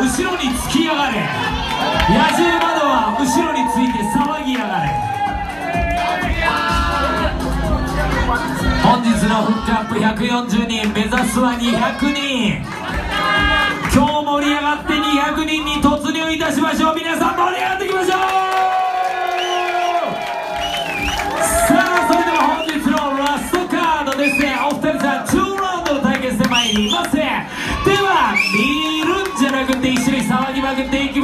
後ろにつきやがれ。野獣窓は後ろについて騒ぎやがれ。本日のフックアップ140人、目指すは200人。今日盛り上がって200人に突入いたしましょう。皆さん盛り上がっていきましょう。さあ、それでは本日のラストカードですね。お二人さん2ラウンドの対決で参ります。では見るんじゃなくて一緒に騒ぎまくっていきましょう。